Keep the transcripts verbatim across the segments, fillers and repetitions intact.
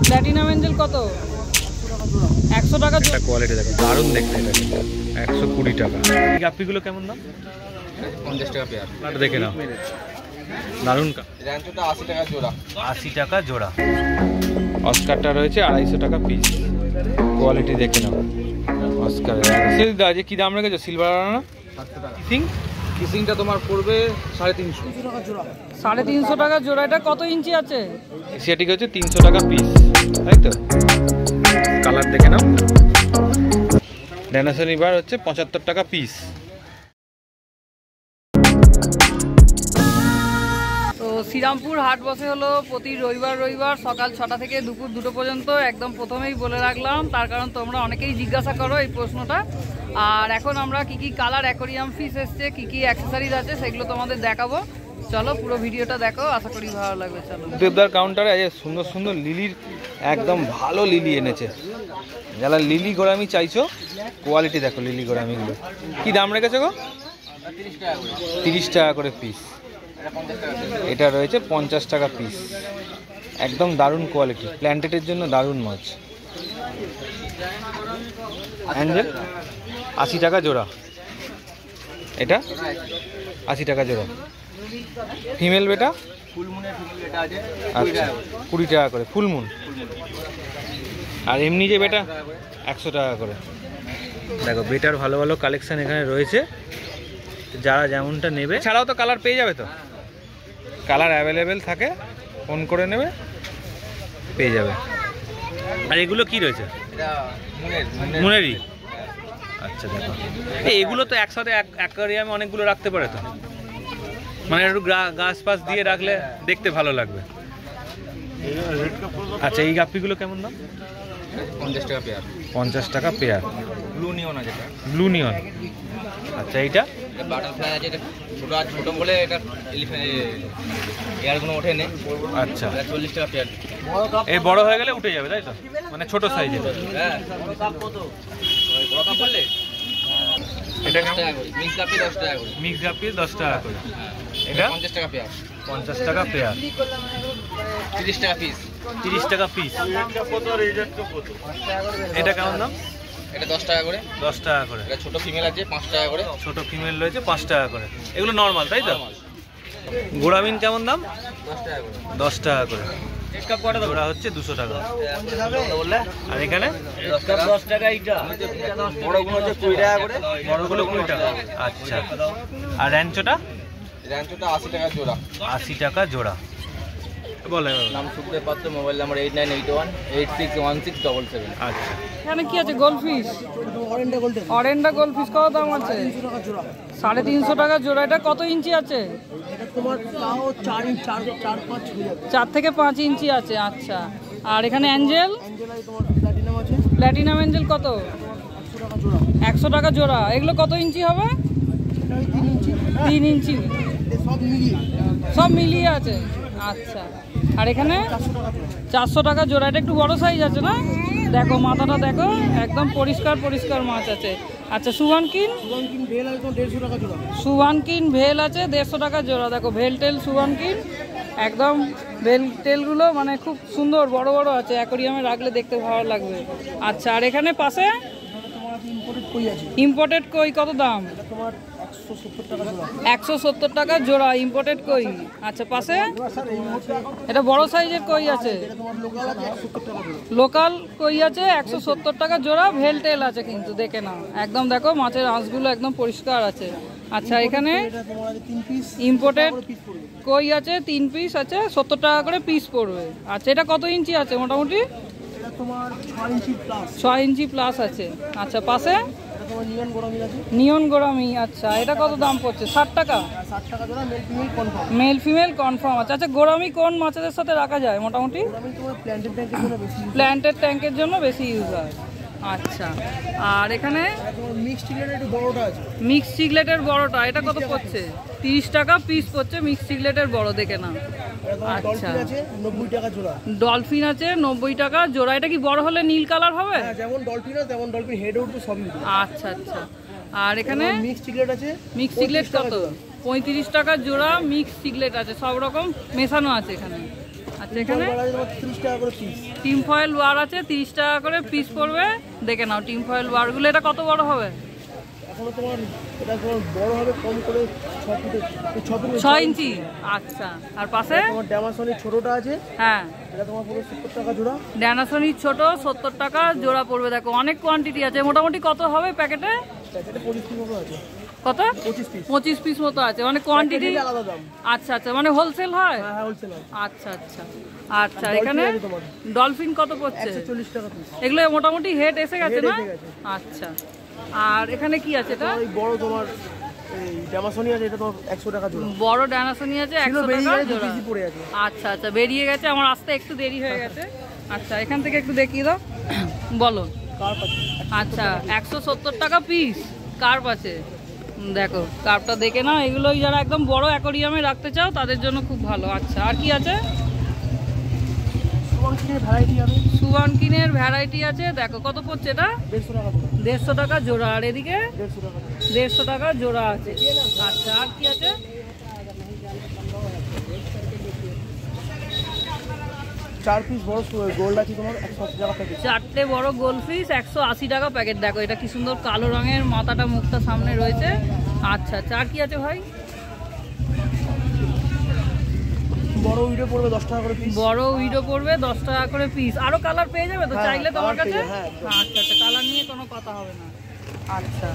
Platinum Angel কত? একশো টাকা। কোয়ালিটি দেখো, দারুণ দেখতে। এটা কিন্তু একশো কুড়ি টাকা। এই গাপ্পিগুলো কেমন দাম? পঞ্চাশ টাকা পেয়ার। এটা দেখে নাও, দারুণ। র্যাঞ্চোটা আশি টাকা জোড়া। আশি টাকা জোড়া। অস্কারটা রয়েছে আড়াইশো টাকা পিস। কোয়ালিটি দেখে নাও অস্কার। যে কি দাম রেখেছো সিলভার আনা? কিসিং কিসিংটা তোমার পড়বে সাড়ে তিনশো। সাড়ে তিনশো টাকা জোড়া। এটা কত ইঞ্চি আছে? সেটি হচ্ছে তিনশো টাকা পিস, তাই তো? কালার দেখে নাও। ডাইনোসর বার হচ্ছে পঁচাত্তর টাকা পিস। তো শ্রীরামপুর হাট বসে হলো প্রতি রবিবার রবিবার সকাল ছটা থেকে দুপুর দুটো পর্যন্ত। একদম প্রথমেই বলে রাখলাম, তার কারণ তোমরা অনেকেই জিজ্ঞাসা করো এই প্রশ্নটা। আর এখন আমরা কি কি কালার অ্যাকোরিয়াম ফিশ এসছে, কি কি অ্যাক্সেসরিজ আছে, সেগুলো তোমাদের দেখাবো। চলো পুরো ভিডিওটা দেখো, আশা করি ভালো লাগবে। চলো। দেবদার কাউন্টারে এই সুন্দর সুন্দর লিলির একদম ভালো লিলি এনেছে। যারা লিলি গোড়ামি চাইছো, কোয়ালিটি দেখো লিলি গোড়ামিগুলো। কি দাম রেখেছো গো? তিরিশ টাকা করে পিস। এটা রয়েছে পঞ্চাশ টাকা পিস। একদম দারুণ কোয়ালিটি, প্ল্যান্টেটের জন্য দারুণ মাছ। অ্যাঞ্জেল আশি টাকা জোড়া। এটা আশি টাকা জোড়া। ফিমেল বেটা আচ্ছা কুড়ি টাকা করে ফুলমুন। আর এমনি যে বেটা একশো টাকা করে। দেখো বেটার ভালো ভালো কালেকশন এখানে রয়েছে, যারা যেমনটা নেবে। ছাড়াও তো কালার পেয়ে যাবে, তো কালার অ্যাভেলেবেল থাকে, ফোন করে নেবে পেয়ে যাবে। আর এগুলো কি রয়েছে? মুনেরি। আচ্ছা দেখো, এগুলো তো একসাথে অ্যাকোয়ারিয়ামে অনেকগুলো রাখতে পারে, তো মানে একটু গাছ পাশ দিয়ে রাখলে দেখতে ভালো লাগবে। আচ্ছা এই গাপ্পিগুলো কেমন দাম? পঞ্চাশ টাকা পেয়ার। পঞ্চাশ টাকা পেয়ার। ব্লু নিয়ন আছে এটা। Blue neon. আচ্ছা এইটা বাটারফ্লাই আছে। এটা ছোটো আর ছোটো বলে এটা এয়ারগুলো ওঠে নেই। আচ্ছা চল্লিশ টাকা পেয়ার। এই বড় হয়ে গেলে উঠে যাবে, তাই তো? মানে ছোট সাইজের। হ্যাঁ বড় কাপ বললে এটা দশ টাকা করে। মিক্স গাপ্পি দশ টাকা করে। মিক্স গাপ্পি দশ টাকা করে। এটা পঞ্চাশ টাকা পেয়ার। পঞ্চাশ টাকা পেয়ার। তিরিশ টাকা পিস। তিরিশ টাকা পিস। এটা কেমন দাম? এটা দশ টাকা করে। দশ টাকা করে। এটা ছোটো ফিমেল আছে পাঁচ টাকা করে। ছোট ফিমেল রয়েছে পাঁচ টাকা করে। এগুলো নর্মাল, তাই তো? গোড়ামিন কেমন দাম? দশ টাকা করে। দশ টাকা করে। গোড়া হচ্ছে দুশো টাকা। আর এখানে দশ টাকা। এইটা বড়গুলো হচ্ছে কুড়ি টাকা করে। বড়গুলো কুড়ি টাকা। আচ্ছা। আর র্যাঞ্চোটা? র্যাঞ্চোটা আশি টাকা জোড়া। আশি টাকা জোড়া। বলে নাম শুনতে পাচ্ছ, mobile number eight nine eight one eight six one six double seven. আচ্ছা এখানে কি আছে? গোল্ডফিশ। অরেন্ডা গোল্ডফিশ কত দাম আছে? সাড়ে তিনশো টাকা জোড়া। এটা কত ইঞ্চি আছে? চার থেকে পাঁচ ইঞ্চি আছে। আচ্ছা। আর এখানে অ্যাঞ্জেল প্ল্যাটিনাম এঞ্জেল কত? একশো টাকা জোড়া। এগুলো কত ইঞ্চি হবে? তিন ইঞ্চি। সব মিলিয়ে আছে। আচ্ছা। আর এখানে চারশো টাকা জোড়া। এটা একটু বড় সাইজ আছে না? দেখো মাথাটা দেখো, একদম পরিষ্কার পরিষ্কার মাছ আছে। আচ্ছা সুবানকিন? সুবানকিন ভেল আছে দেড়শো টাকা জোড়া। দেখো ভেল টেল সুবানকিন, একদম ভেল টেলগুলো মানে খুব সুন্দর বড় বড় আছে, অ্যাকোরিয়ামে রাখলে দেখতে ভালো লাগবে। আচ্ছা। আর এখানে পাশে ইম্পোর্টেড কই কত দাম? একশো সত্তর টাকা জোড়া ইম্পোর্টেড কই। আচ্ছা। পাশে এটা বড় সাইজের কই আছে, লোকাল কই আছে একশো সত্তর টাকা জোড়া। ভেল টেল আছে কিন্তু দেখে নাও, একদম দেখো মাছের আঁশগুলো একদম পরিষ্কার আছে। আচ্ছা। এখানে ইম্পোর্টেড কই আছে তিন পিস আছে, সত্তর টাকা করে পিস পড়বে। আচ্ছা। এটা কত ইঞ্চি আছে মোটামুটি? ছয় ইঞ্চি প্লাস আছে। আচ্ছা। পাশে নিয়ন গোড়ামি। আচ্ছা। এটা কত দাম পড়ছে? ষাট টাকা। Male female confirm. আচ্ছা। আচ্ছা গোড়ামি কোন মাছেদের সাথে রাখা যায় মোটামুটি? প্ল্যান্টেড ট্যাঙ্কের জন্য বেশি ইউজ হয়। আচ্ছা। আর এখানে মিক্স চিগলেটের বড়টা, এটা কত পড়ছে? তিরিশ টাকা পিস পড়ছে মিক্স চিগলেটের বড়, দেখে না। আচ্ছা। ডলফিন আছে নব্বই টাকা জোড়া। এটা কি বড় হলে নীল কালার হবে? আচ্ছা আচ্ছা। আর এখানে মিক্স চিগলেট আছে। মিক্স চিগলেট কত? পঁয়ত্রিশ টাকা জোড়া মিক্স চিগলেট আছে, সব রকম মেশানো আছে এখানে। আচ্ছা এখানে তিরিশ টাকা করে পিস। টিম ফয়েল ওয়ার আছে, তিরিশ টাকা করে পিস পড়বে। দেখে নাও টিম ফয়েল ওয়ারগুলো। এটা কত বড় হবে? এখনো তোমার এটা তোমার বড় হবে কম করে ছয় ফুটের ছয় ফুট ছয় ইঞ্চি। আচ্ছা আর পাশে তোমার ড্যামাসনের ছোটটা আছে, হ্যাঁ এটা তোমার পুরো সত্তর টাকা জোড়া। ড্যানাসনির ছোট সত্তর টাকা জোড়া পড়বে। দেখো অনেক কোয়ান্টিটি আছে। মোটামুটি কত হবে প্যাকেটে? প্যাকেটে পঁচিশ পিস মতো আছে। কত? পঁচিশ পিস। পঁচিশ পিস মতো আছে, মানে কোয়ান্টিটি আলাদা দাম। আচ্ছা আচ্ছা, মানে হোলসেল হয়? হ্যাঁ হ্যাঁ হোলসেল আছে। আচ্ছা আচ্ছা আচ্ছা। এখানে ডলফিন কত পড়ছে? একশো চল্লিশ টাকা পিস। এগুলো মোটামুটি হেড এসে গেছে না? হেড এসে গেছে। আচ্ছা আর এখানে কি আছে? এটা এই বড় তোমার এই ড্যামাসনি আছে, এটা তোমার একশো টাকা জোড়া। বড় ড্যানাসনি আছে একশো টাকা জোড়া। পিসি পড়ে আছে। আচ্ছা আচ্ছা, বেরিয়ে গেছে, আমার আসতে একটু দেরি হয়ে গেছে। আচ্ছা এখান থেকে একটু দেখিয়ে দাও। বলো। কার্প আছে। আচ্ছা একশো সত্তর টাকা পিস কার্প আছে। দেখো কার্পটা দেখে নাও। এগুলো যারা একদম বড় অ্যাকোরিয়ামে রাখতে চাও তাদের জন্য খুব ভালো। আচ্ছা আর কি আছে? সুবানকিনের ভ্যারাইটি আছে। সুবানকিনের ভ্যারাইটি আছে। দেখো কত পড়ছে এটা? দেড়শো টাকা জোড়া। দেড়শো টাকা জোড়া। আর এদিকে দেড়শো টাকা জোড়া। দেড়শো টাকা জোড়া আছে। আচ্ছা আর কি আছে? চার পিস বড় গোল্ড আছে তোমার একশো আশি টাকা প্যাকেট। চারটে বড় গোল্ড ফিশ একশো আশি টাকা প্যাকেট। দেখো এটা কি সুন্দর কালো রঙের, মাথাটা মুখটা সামনে রয়েছে। আচ্ছা আচ্ছা আর কি আছে ভাই? বড় উইডো পড়বে দশ টাকা করে পিস। বড় উইডো পড়বে দশ টাকা করে পিস। আরো কালার পেয়ে যাবে তো হ্যাঁ, চাইলে তোমার colour কাছে? পেয়ে যাবে, হ্যাঁ, একদম। আচ্ছা আচ্ছা, কালার নিয়ে কোনো কথা হবে না। আচ্ছা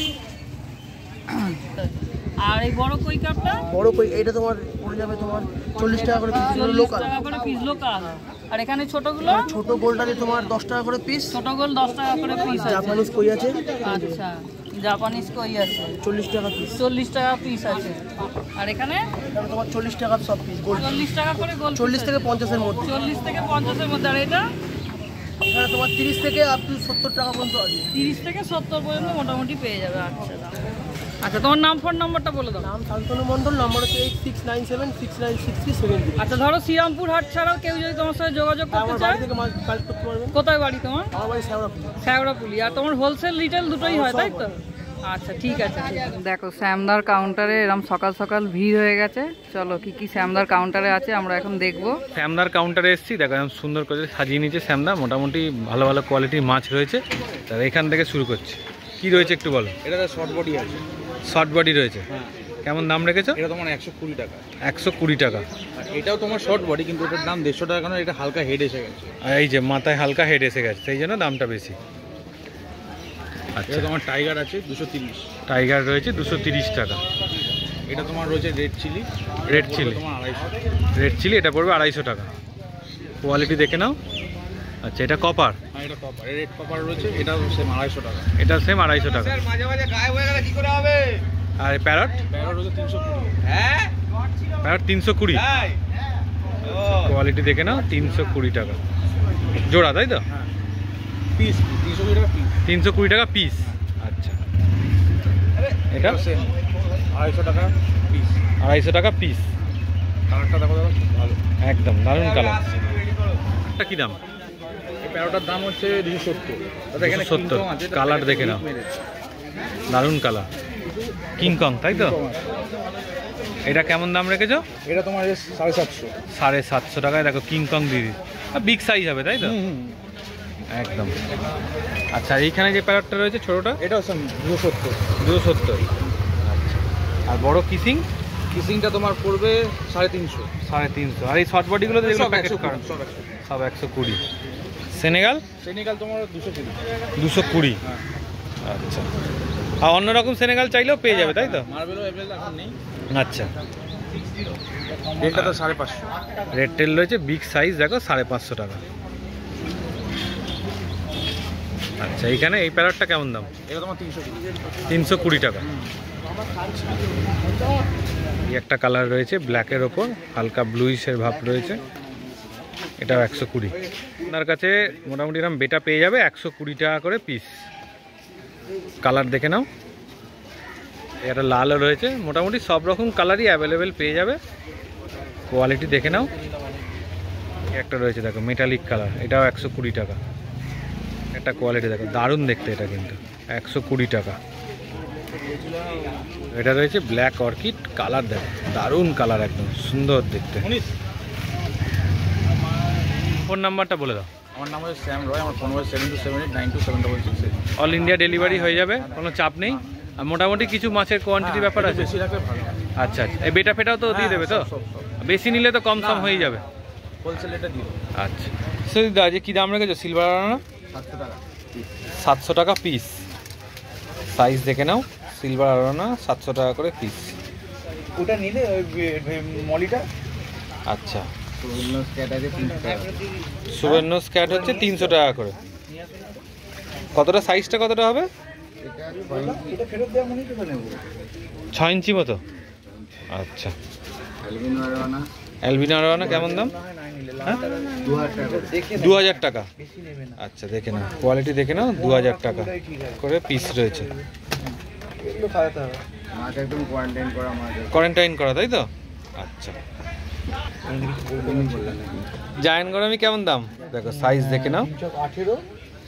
আর এই বড় কই কাপটা? বড় কই এটা তোমার পড়ে যাবে তোমার চল্লিশ টাকা করে পিস, চল্লিশ লোকাল। টাকা করে পিস লোকাল। আর এখানে ছোটগুলো? ছোট গোল্ড আছে তোমার দশ টাকা করে পিস। ছোট গোল দশ টাকা করে পিস আছে। জাপানিজ কই আছে আচ্ছা জাপানিজ কই আছে চল্লিশ টাকা পিস। চল্লিশ টাকা পিস আছে। আর এখানে এটা তোমার চল্লিশ টাকা সব পিস গোল্ড। চল্লিশ টাকা করে গোল। চল্লিশ থেকে পঞ্চাশের মধ্যে। চল্লিশ থেকে পঞ্চাশের মধ্যে। আর এটা এখানে তোমার তিরিশ থেকে আপ টু সত্তর টাকা পর্যন্ত আছে। তিরিশ থেকে সত্তর পর্যন্ত মোটামুটি পেয়ে যাবে। আচ্ছা আচ্ছা তোমার নাম ফোন নাম্বারটা বলে দাও। নাম শান্তনু মণ্ডল, নম্বর হচ্ছে eight six nine seven six nine six three seven. আচ্ছা ধরো শ্রীরামপুর হাট ছাড়াও কেউ যদি তোমার সাথে যোগাযোগ করতে আমার চায়, বাড়ি থেকে মাছ কালেক্ট করতে পারবেন। কোথায় বাড়ি তোমার? আমার বাড়ি শ্যাওড়াপুর। শ্যাওড়াপুলি। আর তোমার হোলসেল রিটেল দুটোই হয় তাই তো? আচ্ছা ঠিক আছে। দেখো শ্যামদার কাউন্টারে এরকম সকাল সকাল ভিড় হয়ে গেছে। চলো কি কি শ্যামদার কাউন্টারে আছে আমরা এখন দেখবো। শ্যামদার কাউন্টারে এসেছি, দেখো একদম সুন্দর করে সাজিয়ে নিয়েছে শ্যামদা। মোটামুটি ভালো ভালো কোয়ালিটির মাছ রয়েছে। তাহলে এখান থেকে শুরু করছি। কি রয়েছে একটু বলো। এটা তো শর্ট বডি আছে। শর্ট বডি রয়েছে, হ্যাঁ। কেমন দাম রেখেছো? এটা তোমার একশো কুড়ি টাকা। একশো কুড়ি টাকা। আর এটাও তোমার শর্ট বডি, কিন্তু এটার দাম দেড়শো টাকা, কারণ এটা হালকা হেড এসে গেছে। আর এই যে মাথায় হালকা হেড এসে গেছে, সেই জন্য দামটা বেশি। আচ্ছা এটা তোমার টাইগার আছে দুশো তিরিশ। টাইগার রয়েছে দুশো তিরিশ টাকা। এটা তোমার রয়েছে রেড চিলি। রেড চিলি তোমার আড়াইশো। রেড চিলি এটা পড়বে আড়াইশো টাকা। কোয়ালিটি দেখে নাও। আচ্ছা এটা কপার। হ্যাঁ এটা কপার, রেড কপার রয়েছে, এটাও সেম আড়াইশো টাকা। এটা সেম আড়াইশো টাকা। মাঝে মাঝে গায়ে হয়ে গেলে কি করে হবে? আর প্যারট? প্যারট রয়েছে তিনশো কুড়ি। হ্যাঁ প্যারট তিনশো কুড়ি। কোয়ালিটি দেখে নাও, তিনশো কুড়ি টাকা জোড়া তাই তো? পিস তিনশো কুড়ি টাকা পিস। তিনশো কুড়ি টাকা পিস। আচ্ছা এটা সেম আড়াইশো টাকা পিস। আড়াইশো টাকা পিস। কালারটা দেখো দাদা, খুব ভালো একদম দারুণ কালার। এটা কি দাম? এই প্যারোটার দাম হচ্ছে দুশো সত্তর। দাদা এখানে সত্তর। কিংকং আছে, কালার দেখে নাও, দারুণ কালার। কিংকং তাই তো? এটা কেমন দাম রেখেছো? এটা তোমার সাড়ে সাতশো। সাড়ে সাতশো টাকায় দেখো কিংকং দিদি। বিগ সাইজ হবে তাই তো? একদম। আচ্ছা এইখানে যে প্যারটটা রয়েছে ছোটোটা, এটাও সেম দুশো সত্তর। দুশো সত্তর। আচ্ছা আর বড় কিসিং? কিসিংটা তোমার পড়বে সাড়ে তিনশো। সাড়ে তিনশো। আর এই শর্ট বডিগুলো যেগুলো সব প্যাকেট একশো করা কুড়ি, সব একশো। সব একশো কুড়ি। সেনেগাল? সেনেগাল তোমার দুশো কুড়ি। দুশো কুড়ি। হ্যাঁ। আচ্ছা আর অন্যরকম সেনেগাল চাইলেও পেয়ে যাবে তাই তো? মার্বেলও অ্যাভেলেবল এখন নেই। আচ্ছা এটা তো সাড়ে পাঁচশো। রেড টেল রয়েছে বিগ সাইজ, দেখো সাড়ে পাঁচশো টাকা। আচ্ছা এইখানে এই প্যারটটা কেমন দাম? এটা তোমার তিনশো কুড়ি। তিনশো কুড়ি টাকা। এই একটা কালার রয়েছে ব্ল্যাকের ওপর, হালকা ব্লুইশের ভাব রয়েছে, এটাও একশো কুড়ি। আপনার কাছে মোটামুটি এরকম বেটা পেয়ে যাবে একশো কুড়ি টাকা করে পিস। কালার দেখে নাও। এটা লালও রয়েছে, মোটামুটি সব রকম কালারই অ্যাভেলেবেল পেয়ে যাবে। কোয়ালিটি দেখে নাও। একটা রয়েছে দেখো মেটালিক কালার, এটাও একশো কুড়ি টাকা। একটা কোয়ালিটি দেখো দারুণ দেখতে, এটা কিন্তু একশো কুড়ি টাকা। এটা রয়েছে ব্ল্যাক অর্কিড, কালার দেখো দারুণ কালার, একদম সুন্দর দেখতে। ফোন নাম্বারটা বলে দাও। আমার নাম হচ্ছে শ্যাম রয়, আমার phone number seven two seven eight nine two seven double six eight. All India delivery হয়ে যাবে, কোনো চাপ নেই। আর মোটামুটি কিছু মাছের কোয়ান্টিটি ব্যাপার আছে। বেশি রাখলে ভালো। আচ্ছা আচ্ছা, এই বেটা ফেটাও তো দিয়ে দেবে তো? সব সব বেশি নিলে তো কম সম হয়ে যাবে। হোলসেল এটা দিয়ে দেবো। আচ্ছা সৈয়দা, যে কী দাম রেখেছো সিলভার আরানা? সাতশো টাকা। সাতশো টাকা পিস। সাইজ দেখে নাও, সিলভার আরানা সাতশো টাকা করে পিস। ওটা নিলে ওই মলিটা আচ্ছা, সুবর্ণ স্ক্যাট আছে তিনশো টাকা। সুবর্ণ স্ক্যাট হচ্ছে তিনশো টাকা করে। কতটা সাইজটা কতটা হবে? এটা ফেরত দেওয়া মনে তো নেবো। ছয় ইঞ্চি মতো। আচ্ছা, অ্যালবিনো আরোয়ানা অ্যালবিনো আরোয়ানা কেমন দাম? হ্যাঁ, দু হাজার টাকা। দু হাজার টাকা। আচ্ছা দেখে নাও, কোয়ালিটি দেখে নাও, দু হাজার টাকা করে পিস রয়েছে। এগুলো খাওয়াতে হবে। মাছ একদম কোয়ারেন্টাইন করা মাছ। কোয়ারেন্টাইন করা, তাই তো? আচ্ছা, জায়ান্ট গরমি কেমন দাম? দেখো সাইজ দেখে নাও। আঠেরো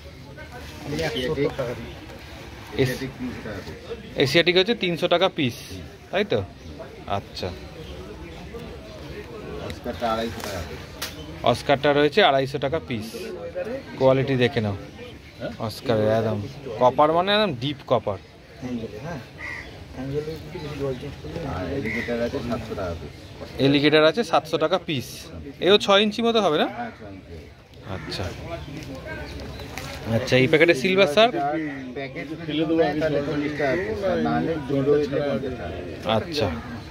এশিয়াটিক হচ্ছে তিনশো টাকা পিস, তাই তো? আচ্ছা, আড়াইশো টাকা। অস্কারটা রয়েছে আড়াইশো টাকা পিস। কোয়ালিটি দেখে নাও অস্কার, একদম কপার, মানে একদম ডিপ কপার। এলিগেটার আছে সাতশো টাকা পিস। এও ছয় ইঞ্চি মতো হবে না? আচ্ছা আচ্ছা, এই প্যাকেটে সিলভার স্যার। আচ্ছা,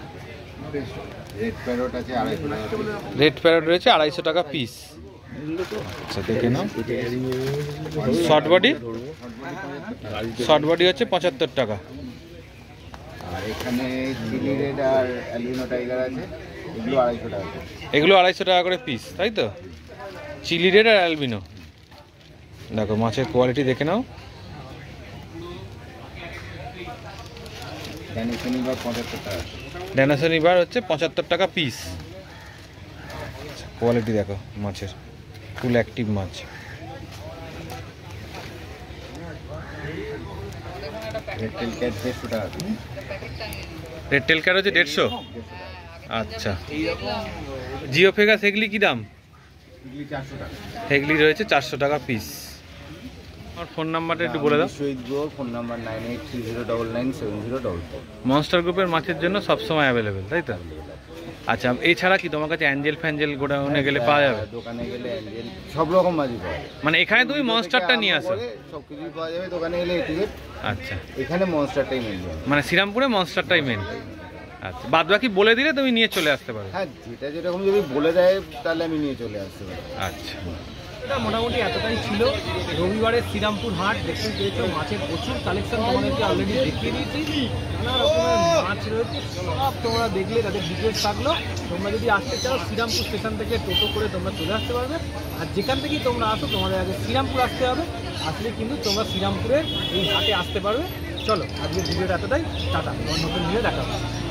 রেড প্যারট রয়েছে আড়াইশো টাকা পিস। আচ্ছা দেখে নাও। শর্ট বডি, শর্ট বডি হচ্ছে পঁচাত্তর টাকা। আর এখানে চিলি রেড আর অ্যালবিনো টাইগার আছে, এগুলো আড়াইশো টাকা। এগুলো আড়াইশো টাকা করে পিস, তাই তো? চিলি রেড আর অ্যালবিনো। দেখো মাছের কোয়ালিটি দেখে নাও। শনিবার পঁচাত্তর টাকা। ড্যানাসনি বার হচ্ছে পঁচাত্তর টাকা পিস। কোয়ালিটি দেখো মাছের, ফুল অ্যাক্টিভ মাছ। রেড টেল ক্যাট দেড়শো টাকা। রেড টেল ক্যাট হচ্ছে দেড়শো। আচ্ছা, জিও ফেগাস হেগলি কী দাম? চারশো টাকা। হেগলি রয়েছে চারশো টাকা পিস। আমার ফোন নাম্বারটা একটু বলে দাও। শহীদ গো, phone number nine eight three zero double nine seven zero double four. Monster গ্রুপের মাছের জন্য সবসময় অ্যাভেলেবেল, তাই তো? আচ্ছা, এছাড়া কি তোমার কাছে অ্যাঞ্জেল ফ্যাঞ্জেল গোডাউনে গেলে পাওয়া যাবে? দোকানে গেলে অ্যাঞ্জেল সব রকম মাছই পাওয়া যাবে। মানে এখানে তুমি মনস্টারটা নিয়ে আসো? সব কিছুই পাওয়া যাবে দোকানে গেলে। আচ্ছা, এখানে মনস্টারটাই মেন, মানে শ্রীরামপুরে মনস্টারটাই মেন। আচ্ছা, বাদ বাকি বলে দিলে তুমি নিয়ে চলে আসতে পারো? হ্যাঁ, যেটা যেরকম যদি বলে দেয় তাহলে আমি নিয়ে চলে আসতে পারি। আচ্ছা, এটা মোটামুটি এতটাই ছিল রবিবারের শ্রীরামপুর হাট। দেখতে পেয়েছো মাছের প্রচুর কালেকশন, তোমাদেরকে অলরেডি দেখিয়ে দিয়েছি। নানা রকমের মাছ রয়েছে, সব তোমরা দেখলে, তাদের ডিটেলস থাকলো। তোমরা যদি আসতে চাও শ্রীরামপুর স্টেশন থেকে টোটো করে তোমরা চলে আসতে পারবে। আর যেখান থেকেই তোমরা আসো তোমাদের আগে শ্রীরামপুর আসতে হবে। আসলে কিন্তু তোমরা শ্রীরামপুরের এই হাটে আসতে পারবে। চলো আজকের ভিডিওটা এতটাই, টাটা। তোমার নতুন ভিডিও দেখা হবে।